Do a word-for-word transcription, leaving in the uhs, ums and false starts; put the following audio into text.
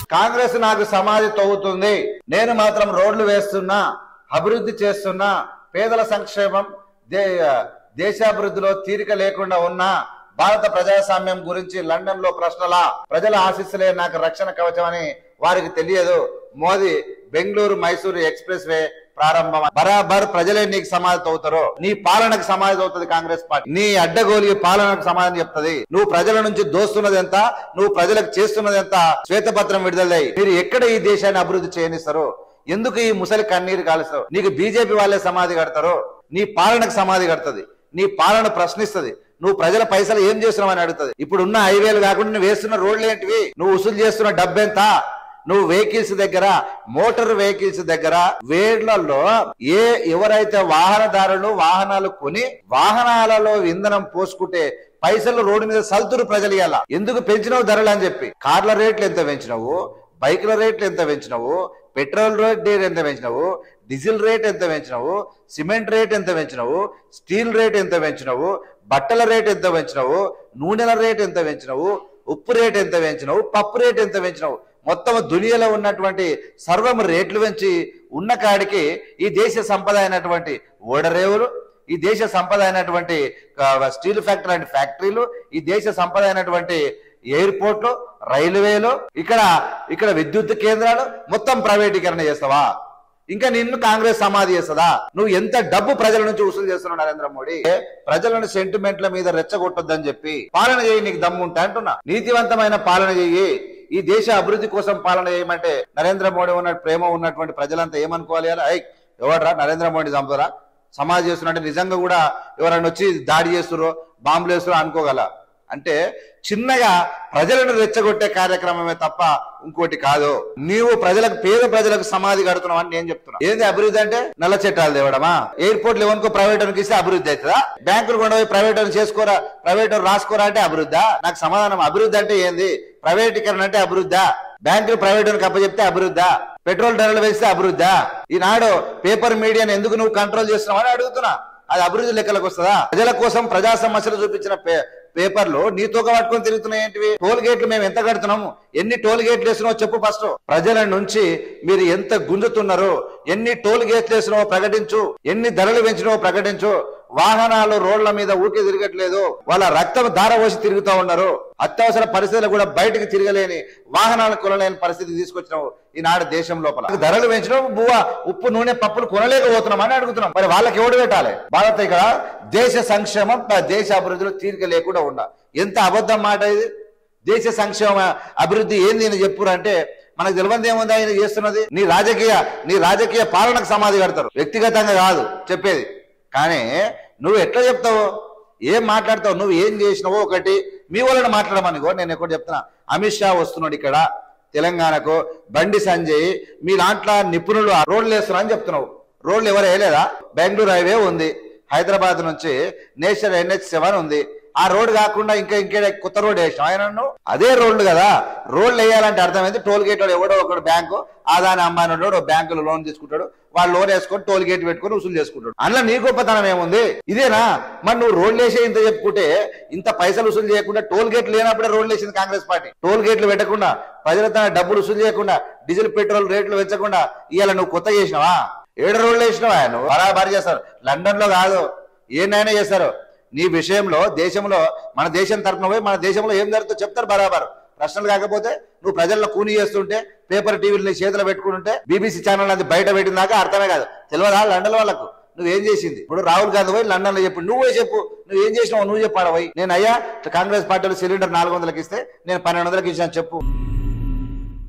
కాంగ్రెస్ నాకు సమాధి తవ్వుతుంది, నేను మాత్రం రోడ్లు వేస్తున్నా, అభివృద్ధి చేస్తున్నా, పేదల సంక్షేమం దే దేశాభివృద్ధిలో తీరిక లేకుండా ఉన్నా, భారత ప్రజాస్వామ్యం గురించి లండన్ లో ప్రశ్నల ప్రజల ఆశీస్సులే నాకు రక్షణ కవచం అని వారికి తెలియదు. మోదీ బెంగళూరు మైసూరు ఎక్స్ప్రెస్ వే ప్రారంభం బరాబర్ ప్రజలే నీకు సమాధి అవుతారో, నీ పాలనకు సమాధి అవుతుంది కాంగ్రెస్ పార్టీ. నీ అడ్డగోలి పాలనకు సమాధానం చెప్తుంది. నువ్వు ప్రజల నుంచి దోస్తున్నది ఎంత, నువ్వు ప్రజలకు చేస్తున్నది ఎంత శ్వేతపత్రం విడుదలై మీరు ఎక్కడ ఈ దేశాన్ని అభివృద్ధి చేయనిస్తారు? ఎందుకు ఈ ముసలి కన్నీరు కాలుస్తారు? నీకు బీజేపీ వాళ్ళే సమాధి కడతారు, నీ పాలనకు సమాధి కడుతుంది, నీ పాలన ప్రశ్నిస్తుంది. నువ్వు ప్రజల పైసలు ఏం చేస్తున్నావు అని అడుగుతుంది. ఇప్పుడు ఉన్న హైవేలు కాకుండా నువ్వు వేస్తున్న రోడ్లు ఏంటివి? నువ్వు వసూలు చేస్తున్న డబ్బెంత? నువ్వు వెహికల్స్ దగ్గర, మోటార్ వెహికల్స్ దగ్గర వేళ్లలో ఏ ఎవరైతే వాహనదారులు వాహనాలు కొని వాహనాలలో ఇంధనం పోసుకుంటే పైసలు రోడ్డు మీద సల్తురు ప్రజలు ఇవ్వాల. ఎందుకు పెంచినావు ధరలు అని చెప్పి. కార్ల రేట్లు ఎంత పెంచినావు, బైకుల రేట్లు ఎంత పెంచినావు, పెట్రోల్ రేట్ ఎంత పెంచినావు, డీజిల్ రేట్ ఎంత పెంచినావు, సిమెంట్ రేట్ ఎంత పెంచినావు, స్టీల్ రేట్ ఎంత పెంచినావు, బట్టల రేట్ ఎంత పెంచినావు, నూనెల రేట్ ఎంత పెంచినావు, ఉప్పు రేట్ ఎంత పెంచినావు, పప్పు రేట్ ఎంత పెంచినావు. మొత్తం దునియాలో ఉన్నటువంటి సర్వం రేట్లు పెంచి ఉన్న కాడికి ఈ దేశ సంపద అయినటువంటి ఓడరేవులు, ఈ దేశ సంపద అయినటువంటి స్టీల్ ఫ్యాక్టరీ లాంటి ఫ్యాక్టరీలు, ఈ దేశ సంపద అయినటువంటి ఎయిర్పోర్ట్లు, రైల్వేలు, ఇక్కడ ఇక్కడ విద్యుత్ కేంద్రాలు మొత్తం ప్రైవేటీకరణ చేస్తావా? ఇంకా నిన్ను కాంగ్రెస్ సమాధి చేస్తుందా? నువ్వు ఎంత డబ్బు ప్రజల నుంచి వసూలు చేస్తున్నావు నరేంద్ర మోడీ? ప్రజలను సెంటిమెంట్ల మీద రెచ్చగొట్టొద్దని చెప్పి పాలన చేయి, నీకు దమ్ము ఉంటా అంటున్నా. నీతివంతమైన పాలన చెయ్యి. ఈ దేశ అభివృద్ధి కోసం పాలన చేయమంటే నరేంద్ర మోడీ ఉన్న ప్రేమ ఉన్నటువంటి ప్రజలంతా ఏమనుకోవాలి? అలా ఐ ఎవడరా నరేంద్ర మోడీ చంపుతారా, సమాధి చేస్తున్నట్టే నిజంగా కూడా ఎవరైనా వచ్చి దాడి చేస్తురో బాంబులు వేస్తురో అనుకోగల. అంటే చిన్నగా ప్రజలను రెచ్చగొట్టే కార్యక్రమమే తప్ప ఇంకోటి కాదు. నీవు ప్రజలకు పేద ప్రజలకు సమాధి కడుతున్నావు అని నేను చెప్తున్నా. ఏంది అభివృద్ధి అంటే? నల్ల చట్టాలు తేవడమా? ఎయిర్పోర్ట్లు ఎవరికో ప్రైవేట్ వారికి ఇస్తే అభివృద్ధి అవుతుందా? బ్యాంకులు కొండపోయి ప్రైవేట్ వారు చేసుకోరా, ప్రైవేట్ వారు రాసుకోరా అంటే అభివృద్ధా? నాకు సమాధానం. అభివృద్ధి అంటే ఏంది? ప్రైవేటీకరణ అంటే అభివృద్ధా? బ్యాంకులు ప్రైవేట్ వారికి అప్పచెప్తే అభివృద్ధా? పెట్రోల్ ధరలు వేస్తే అభివృద్ధా? ఈనాడు పేపర్ మీడియాను ఎందుకు నువ్వు కంట్రోల్ చేస్తున్నావు అని అడుగుతున్నా. అది అభివృద్ధి లెక్కలకు వస్తుందా? ప్రజల కోసం ప్రజా సమస్యలు చూపించిన పేపర్లు నీతో పట్టుకొని తిరుగుతున్నాయి ఏంటివి? టోల్ గేట్లు మేము ఎంత కడుతున్నాము, ఎన్ని టోల్ గేట్లు వేసినావో చెప్పు ఫస్ట్. ప్రజల నుంచి మీరు ఎంత గుంజుతున్నారో, ఎన్ని టోల్ గేట్లు వేసినావో ప్రకటించు, ఎన్ని ధరలు పెంచినావో ప్రకటించు. వాహనాలు రోడ్ల మీద ఊరికే తిరగట్లేదు, వాళ్ళ రక్తం ధార పోసి తిరుగుతూ ఉన్నారు. అత్యవసర పరిస్థితులు కూడా బయటకు తిరగలేని వాహనాలు కొనలేని పరిస్థితి తీసుకొచ్చినావు ఈనాడు దేశం లోపల. ధరలు పెంచినావు, బువ్వ ఉప్పు నూనె పప్పులు కొనలేకపోతున్నాం అని అడుగుతున్నాం. మరి వాళ్ళకి ఎవడు పెట్టాలి? భారత్ ఇక్కడ దేశ సంక్షేమం దేశ అభివృద్ధిలో తీరిక లేకుండా ఉండ. ఎంత అబద్ధం మాట ఇది. దేశ సంక్షేమ అభివృద్ధి ఏంది అని చెప్పురంటే మనకు తెలియదు ఏముంది ఆయన చేస్తున్నది. నీ రాజకీయ నీ రాజకీయ పాలనకు సమాధి కడతారు, వ్యక్తిగతంగా కాదు చెప్పేది. కానీ నువ్వు ఎట్లా చెప్తావు, ఏం మాట్లాడతావు, నువ్వు ఏం చేసినావో ఒకటి మీ వాళ్ళని మాట్లాడమనిగో. నేను ఎక్కడ చెప్తున్నా, అమిత్ షా వస్తున్నాడు ఇక్కడ తెలంగాణకు, బండి సంజయ్ మీ దాంట్లో నిపుణులు రోడ్లు వేస్తున్నా అని చెప్తున్నావు. రోడ్లు ఎవరు వేయలేదా? బెంగళూరు హైవే ఉంది, హైదరాబాద్ నుంచి నేషనల్ ఎన్హెచ్ సెవెన్ ఉంది. ఆ రోడ్ కాకుండా ఇంకా ఇంకే కొత్త రోడ్ వేసాం ఆయన. అదే రోడ్లు కదా. రోడ్లు వేయాలంటే అర్థమైంది. టోల్ గేట్ వాడు ఎవడో ఒకడు బ్యాంకు ఆదాని అమ్మాయి ఉన్నాడు, బ్యాంకులో లోన్ తీసుకుంటాడు, వాడు లోన్ వేసుకొని టోల్ గేట్ పెట్టుకొని వసూలు చేసుకుంటాడు. అందులో నీ గొప్పతనం ఏముంది? ఇదేనా? మరి నువ్వు రోడ్లు వేసే ఇంత చెప్పుకుంటే ఇంత పైసలు వసూలు చేయకుండా, టోల్ గేట్లు లేనప్పుడే రోడ్లు వేసింది కాంగ్రెస్ పార్టీ. టోల్ గేట్లు పెట్టకుండా, ప్రజల తన డబ్బులు వసూలు చేయకుండా, డీజిల్ పెట్రోల్ రేట్లు పెంచకుండా ఇవాళ నువ్వు కొత్త చేసినావా? ఏడు రోడ్లు వేసినావా? నువ్వు బరాబరి చేస్తారు. లండన్ లో కాదు, ఏనైనా చేస్తారు. నీ విషయంలో దేశంలో మన దేశం తరఫున పోయి మన దేశంలో ఏం జరుగుతుందో చెప్తారు బరాబర్. ప్రశ్నలు కాకపోతే నువ్వు ప్రజల్లో కూని చేస్తుంటే, పేపర్ టీవీలు నీ చేతిలో పెట్టుకుంటుంటే, బీబీసీ ఛానల్ అది బయట పెట్టిన దాకా అర్థమే కాదు. తెలియదా లండన్ వాళ్ళకు నువ్వేం చేసింది? ఇప్పుడు రాహుల్ గాంధీ పోయి లండన్ లో చెప్పు, నువ్వే చెప్పు నువ్వేం చేసినావు, నువ్వు చెప్పాడు పోయి. నేను అయ్యా కాంగ్రెస్ పార్టీలో సిలిండర్ నాలుగు వందలకి ఇస్తే నేను పన్నెండు వందలకి ఇచ్చాను చెప్పు.